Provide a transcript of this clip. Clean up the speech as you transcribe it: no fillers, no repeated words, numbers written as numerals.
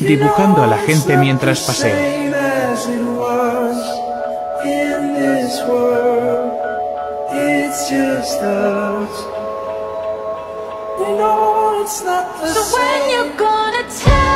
dibujando a la gente mientras paseo. So when you're gonna tell